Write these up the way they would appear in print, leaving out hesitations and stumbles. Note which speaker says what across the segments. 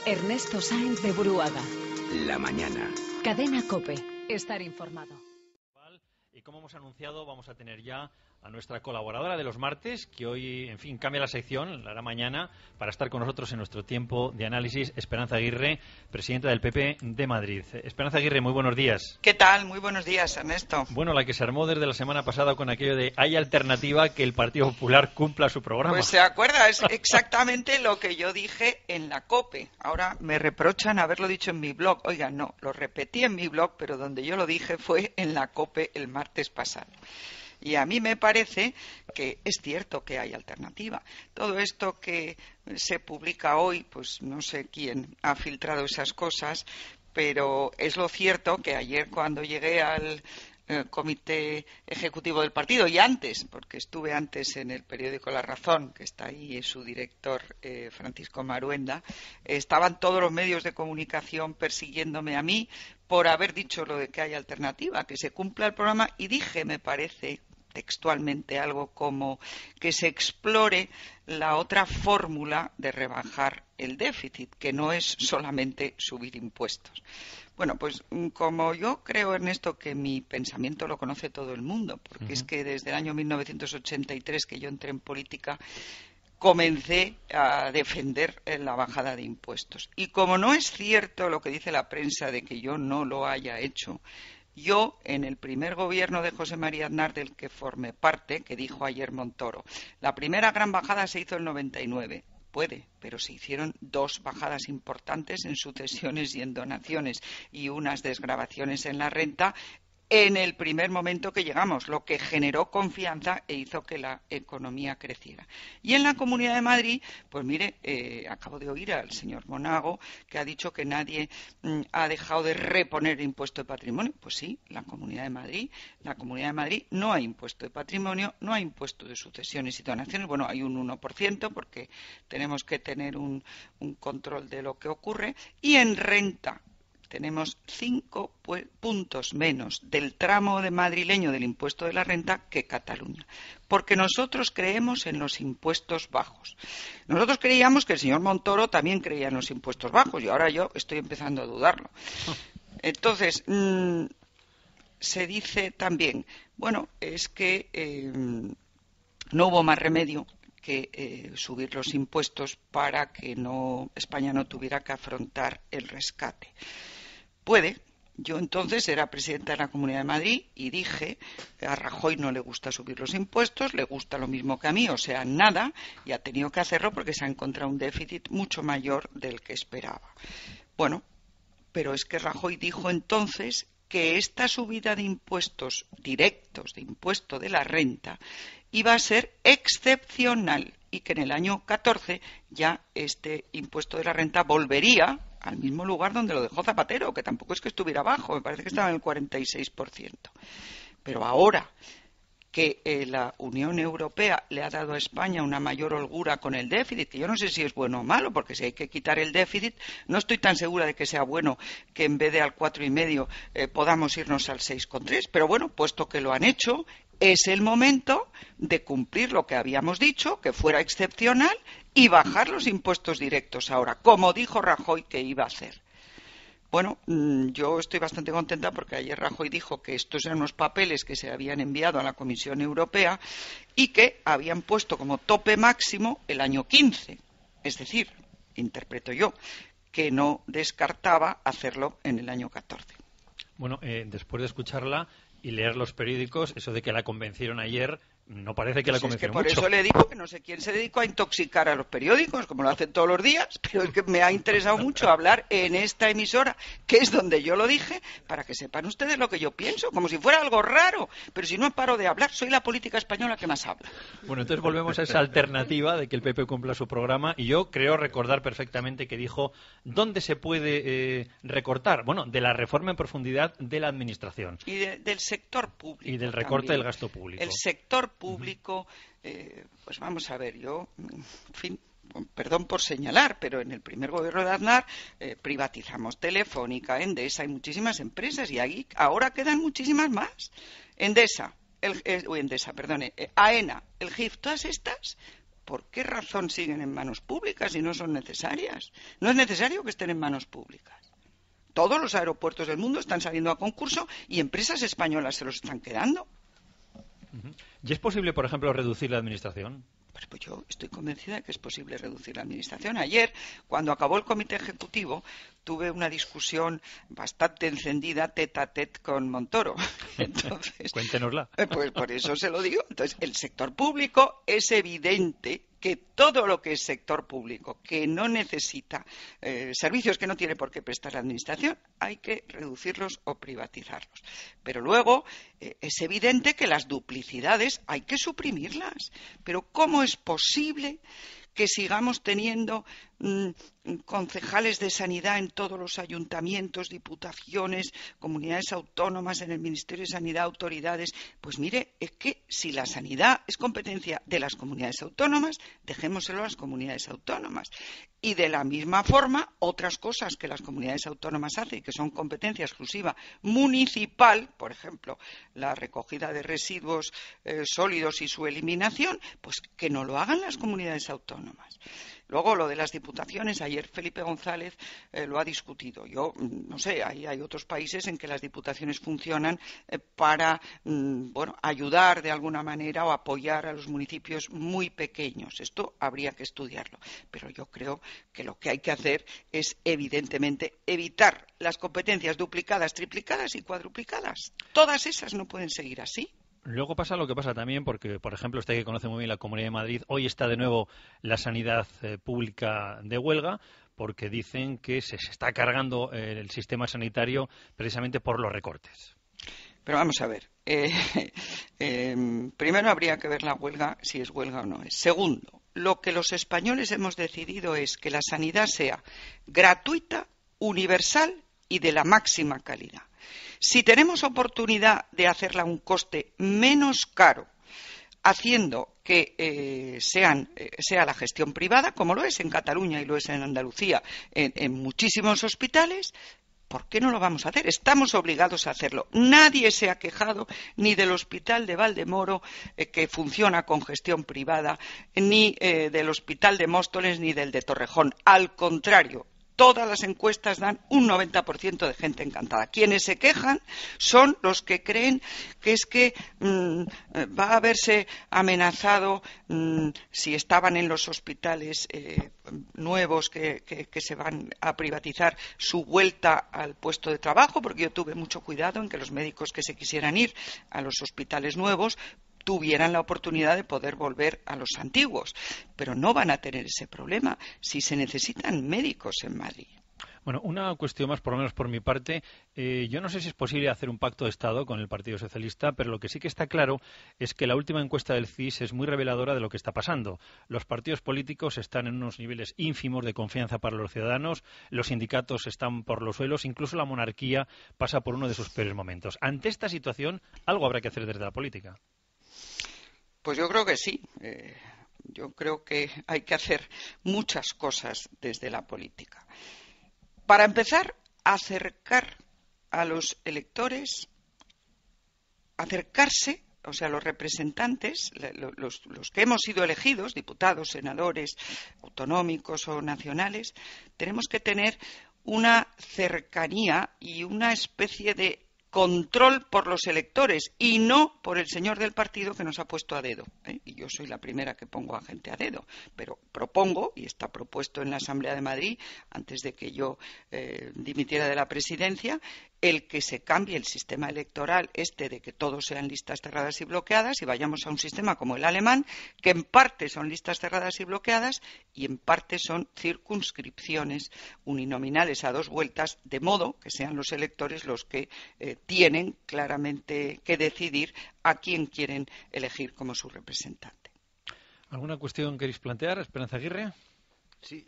Speaker 1: Ernesto Sáenz de Buruaga.
Speaker 2: La mañana.
Speaker 1: Cadena COPE. Estar informado.
Speaker 3: Y como hemos anunciado, vamos a tener ya a nuestra colaboradora de los martes, que hoy, en fin, cambia la sección, la hará mañana, para estar con nosotros en nuestro tiempo de análisis, Esperanza Aguirre, presidenta del PP de Madrid. Esperanza Aguirre, muy buenos días.
Speaker 4: ¿Qué tal? Muy buenos días, Ernesto.
Speaker 3: Bueno, la que se armó desde la semana pasada con aquello de hay alternativa que el Partido Popular cumpla su programa.
Speaker 4: Pues se acuerda, es exactamente lo que yo dije en la COPE. Ahora me reprochan haberlo dicho en mi blog. Oigan, no, lo repetí en mi blog, pero donde yo lo dije fue en la COPE el martes pasado. Y a mí me parece que es cierto que hay alternativa. Todo esto que se publica hoy, pues no sé quién ha filtrado esas cosas, pero es lo cierto que ayer cuando llegué al comité ejecutivo del partido, y antes, porque estuve antes en el periódico La Razón, que está ahí su director Francisco Maruenda, estaban todos los medios de comunicación persiguiéndome a mí por haber dicho lo de que hay alternativa, que se cumpla el programa, y dije, me parece textualmente algo como que se explore la otra fórmula de rebajar el déficit, que no es solamente subir impuestos. Bueno, pues como yo creo, Ernesto, que mi pensamiento lo conoce todo el mundo, porque es que desde el año 1983 que yo entré en política comencé a defender la bajada de impuestos. Y como no es cierto lo que dice la prensa de que yo no lo haya hecho, yo, en el primer gobierno de José María Aznar, del que formé parte, que dijo ayer Montoro, la primera gran bajada se hizo en el 99. Puede, pero se hicieron dos bajadas importantes en sucesiones y en donaciones y unas desgravaciones en la renta en el primer momento que llegamos, lo que generó confianza e hizo que la economía creciera. Y en la Comunidad de Madrid, pues mire, acabo de oír al señor Monago que ha dicho que nadie ha dejado de reponer el impuesto de patrimonio. Pues sí, la Comunidad de Madrid no hay impuesto de patrimonio, no hay impuesto de sucesiones y donaciones. Bueno, hay un 1% porque tenemos que tener un control de lo que ocurre. Y en renta tenemos 5 puntos menos del tramo de madrileño del impuesto de la renta que Cataluña, porque nosotros creemos en los impuestos bajos. Nosotros creíamos que el señor Montoro también creía en los impuestos bajos y ahora yo estoy empezando a dudarlo. Entonces, se dice también, bueno, es que no hubo más remedio que subir los impuestos para que España no tuviera que afrontar el rescate. Puede. Yo entonces era presidenta de la Comunidad de Madrid y dije que a Rajoy no le gusta subir los impuestos, le gusta lo mismo que a mí, o sea, nada, y ha tenido que hacerlo porque se ha encontrado un déficit mucho mayor del que esperaba. Bueno, pero es que Rajoy dijo entonces que esta subida de impuestos directos, de impuesto de la renta, iba a ser excepcional y que en el año 14 ya este impuesto de la renta volvería al mismo lugar donde lo dejó Zapatero, que tampoco es que estuviera bajo, me parece que estaba en el 46%. Pero ahora que la Unión Europea le ha dado a España una mayor holgura con el déficit, que yo no sé si es bueno o malo, porque si hay que quitar el déficit, no estoy tan segura de que sea bueno que en vez de al 4,5 podamos irnos al 6,3, pero bueno, puesto que lo han hecho, es el momento de cumplir lo que habíamos dicho, que fuera excepcional, y bajar los impuestos directos ahora, como dijo Rajoy que iba a hacer. Bueno, yo estoy bastante contenta porque ayer Rajoy dijo que estos eran unos papeles que se habían enviado a la Comisión Europea y que habían puesto como tope máximo el año 15. Es decir, interpreto yo, que no descartaba hacerlo en el año 14.
Speaker 3: Bueno, después de escucharla y leer los periódicos, eso de que la convencieron ayer, no parece que la convencieron mucho.
Speaker 4: Por eso le digo que no sé quién se dedicó a intoxicar a los periódicos, como lo hacen todos los días, pero es que me ha interesado mucho hablar en esta emisora, que es donde yo lo dije, para que sepan ustedes lo que yo pienso, como si fuera algo raro. Pero si no paro de hablar, soy la política española que más habla.
Speaker 3: Bueno, entonces volvemos a esa alternativa de que el PP cumpla su programa, y yo creo recordar perfectamente que dijo ¿dónde se puede recortar? Bueno, de la reforma en profundidad de la administración.
Speaker 4: Y del sector público.
Speaker 3: Y del recorte
Speaker 4: también.
Speaker 3: del gasto público.
Speaker 4: El sector público, pues vamos a ver, yo, en fin, perdón por señalar, pero en el primer gobierno de Aznar privatizamos Telefónica, Endesa y muchísimas empresas, y ahí ahora quedan muchísimas más. AENA, el GIF, todas estas ¿por qué razón siguen en manos públicas y no son necesarias? No es necesario que estén en manos públicas. Todos los aeropuertos del mundo están saliendo a concurso y empresas españolas se los están quedando.
Speaker 3: ¿Y es posible, por ejemplo, reducir la administración?
Speaker 4: Pues yo estoy convencida de que es posible reducir la administración. Ayer, cuando acabó el comité ejecutivo, tuve una discusión bastante encendida tete a tete con Montoro. Entonces,
Speaker 3: cuéntenosla.
Speaker 4: Pues por eso se lo digo. Entonces, el sector público es evidente que todo lo que es sector público, que no necesita servicios que no tiene por qué prestar la administración, hay que reducirlos o privatizarlos. Pero luego es evidente que las duplicidades hay que suprimirlas. Pero ¿cómo es posible que sigamos teniendo concejales de sanidad en todos los ayuntamientos, diputaciones, comunidades autónomas, en el Ministerio de Sanidad, autoridades? Pues mire, es que si la sanidad es competencia de las comunidades autónomas, dejémoselo a las comunidades autónomas. Y de la misma forma, otras cosas que las comunidades autónomas hacen y que son competencia exclusiva municipal, por ejemplo, la recogida de residuos sólidos y su eliminación, pues que no lo hagan las comunidades autónomas. Luego, lo de las diputaciones, ayer Felipe González lo ha discutido. Yo no sé, hay otros países en que las diputaciones funcionan para ayudar de alguna manera o apoyar a los municipios muy pequeños. Esto habría que estudiarlo. Pero yo creo que lo que hay que hacer es, evidentemente, evitar las competencias duplicadas, triplicadas y cuadruplicadas. Todas esas no pueden seguir así.
Speaker 3: Luego pasa lo que pasa también, porque, por ejemplo, usted que conoce muy bien la Comunidad de Madrid, hoy está de nuevo la sanidad pública de huelga, porque dicen que se está cargando el sistema sanitario precisamente por los recortes.
Speaker 4: Pero vamos a ver. Primero habría que ver la huelga, si es huelga o no es. Segundo, lo que los españoles hemos decidido es que la sanidad sea gratuita, universal y de la máxima calidad. Si tenemos oportunidad de hacerla a un coste menos caro, haciendo que sea la gestión privada, como lo es en Cataluña y lo es en Andalucía, en muchísimos hospitales, ¿por qué no lo vamos a hacer? Estamos obligados a hacerlo. Nadie se ha quejado ni del Hospital de Valdemoro, que funciona con gestión privada, ni del Hospital de Móstoles, ni del de Torrejón. Al contrario, todas las encuestas dan un 90% de gente encantada. Quienes se quejan son los que creen que es que va a verse amenazado si estaban en los hospitales nuevos que se van a privatizar, su vuelta al puesto de trabajo, porque yo tuve mucho cuidado en que los médicos que se quisieran ir a los hospitales nuevos tuvieran la oportunidad de poder volver a los antiguos. Pero no van a tener ese problema si se necesitan médicos en Madrid.
Speaker 3: Bueno, una cuestión más, por lo menos por mi parte. Yo no sé si es posible hacer un pacto de Estado con el Partido Socialista, pero lo que sí que está claro es que la última encuesta del CIS es muy reveladora de lo que está pasando. Los partidos políticos están en unos niveles ínfimos de confianza para los ciudadanos, los sindicatos están por los suelos, incluso la monarquía pasa por uno de sus peores momentos. Ante esta situación, algo habrá que hacer desde la política.
Speaker 4: Pues yo creo que sí. Yo creo que hay que hacer muchas cosas desde la política. Para empezar, acercar a los electores, acercarse, o sea, los representantes, los que hemos sido elegidos, diputados, senadores, autonómicos o nacionales, tenemos que tener una cercanía y una especie de control por los electores y no por el señor del partido que nos ha puesto a dedo. Y yo soy la primera que pongo a gente a dedo, pero propongo, y está propuesto en la Asamblea de Madrid, antes de que yo dimitiera de la presidencia, el que se cambie el sistema electoral de que todos sean listas cerradas y bloqueadas y vayamos a un sistema como el alemán, que en parte son listas cerradas y bloqueadas y en parte son circunscripciones uninominales a 2 vueltas, de modo que sean los electores los que tienen claramente que decidir a quién quieren elegir como su representante.
Speaker 3: ¿Alguna cuestión queréis plantear, Esperanza Aguirre?
Speaker 2: Sí,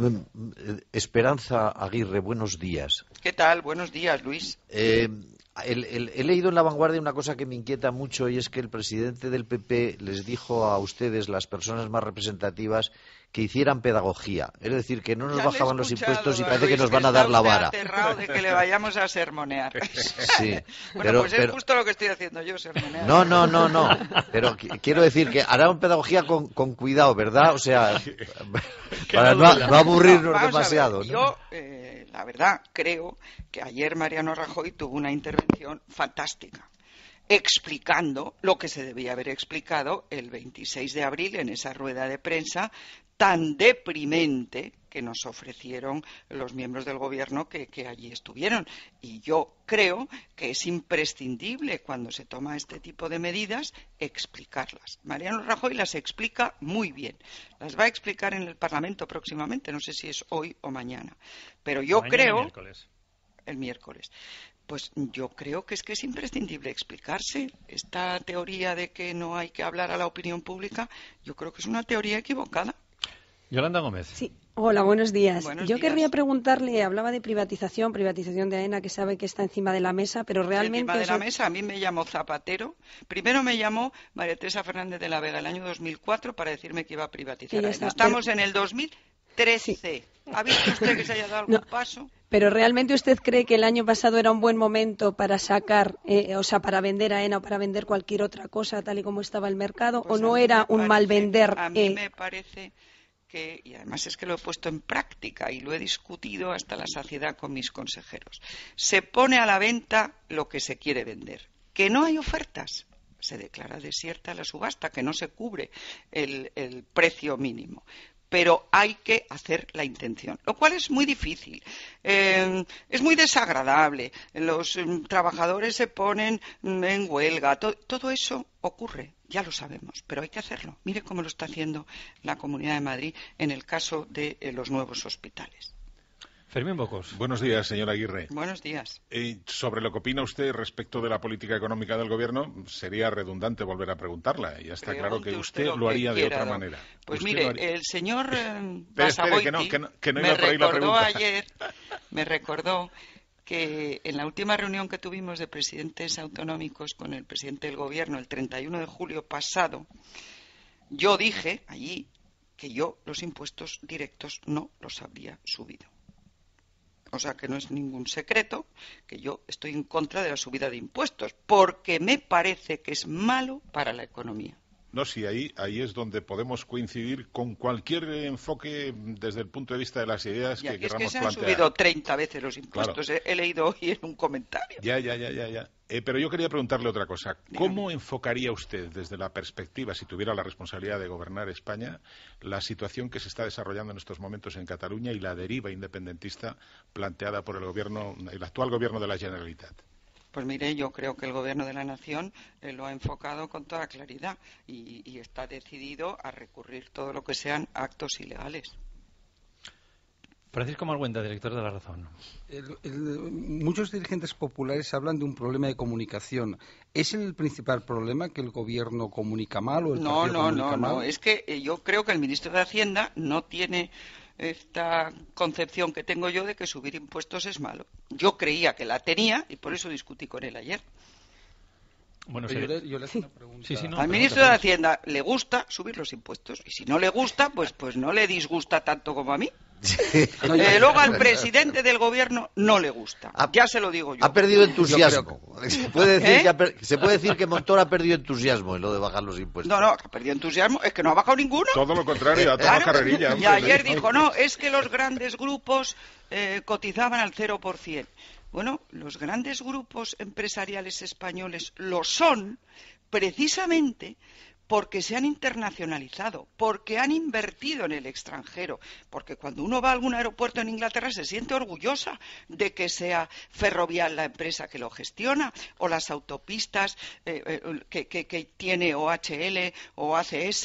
Speaker 2: Esperanza Aguirre, buenos días.
Speaker 4: ¿Qué tal? Buenos días, Luis.
Speaker 2: He leído en La Vanguardia una cosa que me inquieta mucho, y es que el presidente del PP les dijo a ustedes, las personas más representativas, que hicieran pedagogía. Es decir, que no nos bajaban los impuestos y parece que nos van a dar la vara.
Speaker 4: Está aterrado de que le vayamos a sermonear.
Speaker 2: Sí,
Speaker 4: bueno, pues es justo lo que estoy haciendo yo, sermonear.
Speaker 2: No. Pero quiero decir que hará una pedagogía con cuidado, ¿verdad? O sea, para no aburrirnos demasiado.
Speaker 4: Yo, la verdad, creo que ayer Mariano Rajoy tuvo una intervención fantástica, explicando lo que se debía haber explicado el 26 de abril en esa rueda de prensa tan deprimente que nos ofrecieron los miembros del gobierno que allí estuvieron. Y yo creo que es imprescindible, cuando se toma este tipo de medidas, explicarlas. Mariano Rajoy las explica muy bien. Las va a explicar en el Parlamento próximamente, no sé si es hoy o mañana. Pero yo creo... El miércoles. Pues yo creo que es imprescindible explicarse. Esta teoría de que no hay que hablar a la opinión pública, yo creo que es una teoría equivocada.
Speaker 3: Yolanda Gómez.
Speaker 5: Sí, hola, buenos días.
Speaker 4: Yo
Speaker 5: querría preguntarle, hablaba de privatización de AENA, que sabe que está encima de la mesa, pero realmente...
Speaker 4: Encima de la mesa, a mí me llamó Zapatero. Primero me llamó María Teresa Fernández de la Vega el año 2004 para decirme que iba a privatizar. Estamos en el 2013. Sí. ¿Ha visto usted que se haya dado algún paso?
Speaker 5: Pero ¿realmente usted cree que el año pasado era un buen momento para sacar, para vender AENA o para vender cualquier otra cosa tal y como estaba el mercado? Pues ¿o no era un mal vender?
Speaker 4: A mí me parece que, y además es que lo he puesto en práctica y lo he discutido hasta la saciedad con mis consejeros, se pone a la venta lo que se quiere vender. Que no hay ofertas, se declara desierta la subasta, que no se cubre el precio mínimo. Pero hay que hacer la intención, lo cual es muy difícil, es muy desagradable, los trabajadores se ponen en huelga, todo eso ocurre, ya lo sabemos, pero hay que hacerlo. Mire cómo lo está haciendo la Comunidad de Madrid en el caso de los nuevos hospitales.
Speaker 3: Fermín Bocos.
Speaker 6: Buenos días, señor Aguirre.
Speaker 4: Buenos días.
Speaker 6: Sobre lo que opina usted respecto de la política económica del Gobierno, sería redundante volver a preguntar. Ya está claro que usted lo haría de otra manera.
Speaker 4: Pues mire, el señor Basagoiti me recordó que en la última reunión que tuvimos de presidentes autonómicos con el presidente del Gobierno el 31 de julio pasado, yo dije allí que yo los impuestos directos no los habría subido. O sea que no es ningún secreto que yo estoy en contra de la subida de impuestos, porque me parece que es malo para la economía.
Speaker 6: No, sí, ahí es donde podemos coincidir con cualquier enfoque desde el punto de vista de las ideas que queramos plantear. Es que se han
Speaker 4: subido 30 veces los impuestos, claro. He leído hoy en un comentario.
Speaker 6: Ya. Pero yo quería preguntarle otra cosa. ¿Cómo enfocaría usted, desde la perspectiva, si tuviera la responsabilidad de gobernar España, la situación que se está desarrollando en estos momentos en Cataluña y la deriva independentista planteada por el actual gobierno de la Generalitat?
Speaker 4: Pues mire, yo creo que el Gobierno de la Nación lo ha enfocado con toda claridad y está decidido a recurrir todo lo que sean actos ilegales.
Speaker 3: Francisco Margüenta, director de La Razón.
Speaker 7: Muchos dirigentes populares hablan de un problema de comunicación. ¿Es el principal problema que el Gobierno comunica mal o el partido comunica mal?
Speaker 4: No. Es que yo creo que el ministro de Hacienda no tiene esta concepción que tengo yo de que subir impuestos es malo. Yo creía que la tenía y por eso discutí con él ayer.
Speaker 7: Bueno, yo le hago una pregunta.
Speaker 4: Al ministro de Hacienda le gusta subir los impuestos y si no le gusta, pues no le disgusta tanto como a mí. Luego al presidente del gobierno no le gusta. Ya se lo digo yo.
Speaker 2: Ha perdido entusiasmo. Se puede decir que Montoro ha perdido entusiasmo en lo de bajar los impuestos.
Speaker 4: No, ha perdido entusiasmo. Es que no ha bajado ninguno.
Speaker 6: Todo lo contrario, ha tomado carrerilla.
Speaker 4: Y ayer dijo, no, es que los grandes grupos cotizaban al 0%. Bueno, los grandes grupos empresariales españoles lo son precisamente porque se han internacionalizado, porque han invertido en el extranjero, porque cuando uno va a algún aeropuerto en Inglaterra se siente orgullosa de que sea Ferrovial la empresa que lo gestiona, o las autopistas que tiene OHL o ACS,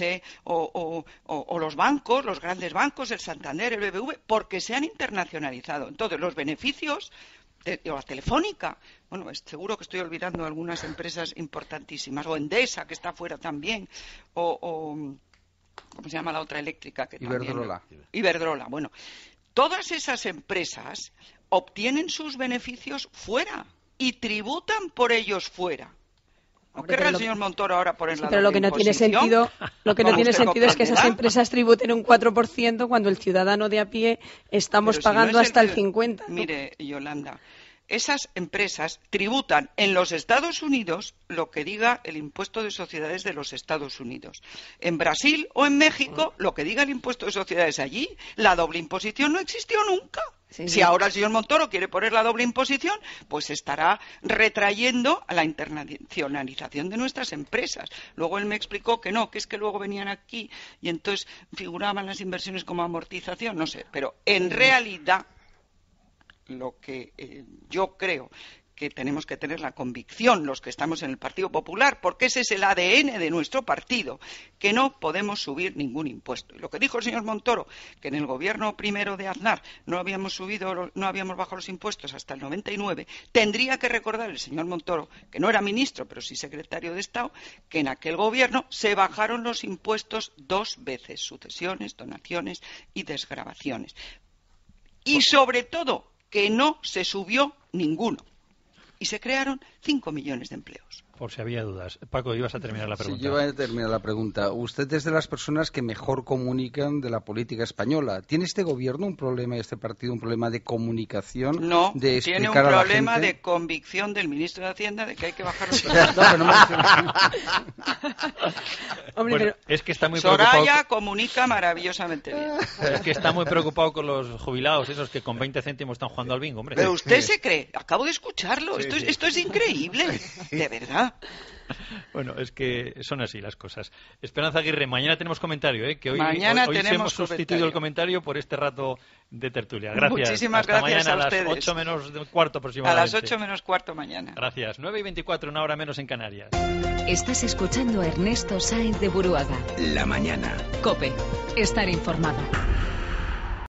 Speaker 4: o los bancos, los grandes bancos, el Santander, el BBV, porque se han internacionalizado. Entonces, los beneficios o la Telefónica, bueno, seguro que estoy olvidando algunas empresas importantísimas, o Endesa, que está fuera también, o ¿cómo se llama la otra eléctrica? Que
Speaker 7: Iberdrola.
Speaker 4: Iberdrola, bueno. Todas esas empresas obtienen sus beneficios fuera y tributan por ellos fuera. ¿No querrá el señor Montoro ahora poner la
Speaker 5: pero lo que no tiene sentido, es que esas empresas tributen un 4% cuando el ciudadano de a pie estamos pagando hasta el 50%. ¿no?
Speaker 4: Mire, Yolanda, esas empresas tributan en los Estados Unidos lo que diga el impuesto de sociedades de los Estados Unidos. En Brasil o en México, lo que diga el impuesto de sociedades allí. La doble imposición no existió nunca.
Speaker 5: Sí,
Speaker 4: si ahora el señor Montoro quiere poner la doble imposición, pues estará retrayendo a la internacionalización de nuestras empresas. Luego él me explicó que no, que es que luego venían aquí y entonces figuraban las inversiones como amortización, no sé. Pero en realidad, lo que yo creo que tenemos que tener la convicción los que estamos en el Partido Popular, porque ese es el ADN de nuestro partido, que no podemos subir ningún impuesto. Y lo que dijo el señor Montoro, que en el gobierno primero de Aznar no habíamos bajado los impuestos hasta el 99, tendría que recordar el señor Montoro, que no era ministro, pero sí secretario de Estado, que en aquel gobierno se bajaron los impuestos 2 veces, sucesiones, donaciones y desgravaciones. Y sobre todo, que no se subió ninguno. Y se crearon 5 millones de empleos.
Speaker 3: Por si había dudas. Paco, ibas a terminar la pregunta.
Speaker 7: Sí, yo iba a terminar la pregunta. Usted es de las personas que mejor comunican de la política española. ¿Tiene este gobierno un problema, este partido, un problema de comunicación?
Speaker 4: No,
Speaker 7: de
Speaker 4: tiene un
Speaker 7: explicar a la
Speaker 4: problema
Speaker 7: gente?
Speaker 4: de convicción del ministro de Hacienda de que hay que bajar los
Speaker 5: Hombre,
Speaker 3: Bueno, es que está muy
Speaker 4: Soraya
Speaker 3: preocupado.
Speaker 4: comunica maravillosamente bien.
Speaker 3: Es que está muy preocupado con los jubilados, esos que con 20 céntimos están jugando al bingo, hombre.
Speaker 4: Pero usted se cree, acabo de escucharlo,
Speaker 6: Sí,
Speaker 4: esto es increíble, de verdad.
Speaker 3: Bueno, es que son así las cosas. Esperanza Aguirre, mañana tenemos comentario, ¿eh? Que hoy
Speaker 4: Mañana
Speaker 3: sí
Speaker 4: tenemos
Speaker 3: hemos sustituido el comentario por este rato de tertulia. Gracias.
Speaker 4: Muchísimas
Speaker 3: Hasta
Speaker 4: gracias
Speaker 3: mañana
Speaker 4: a ustedes.
Speaker 3: A las 8 menos cuarto
Speaker 4: A
Speaker 3: aproximadamente.
Speaker 4: las 8 menos cuarto mañana.
Speaker 3: Gracias. 9:24, una hora menos en Canarias.
Speaker 1: Estás escuchando a Ernesto Sáenz de Buruaga.
Speaker 8: La mañana.
Speaker 1: COPE. Estar informado.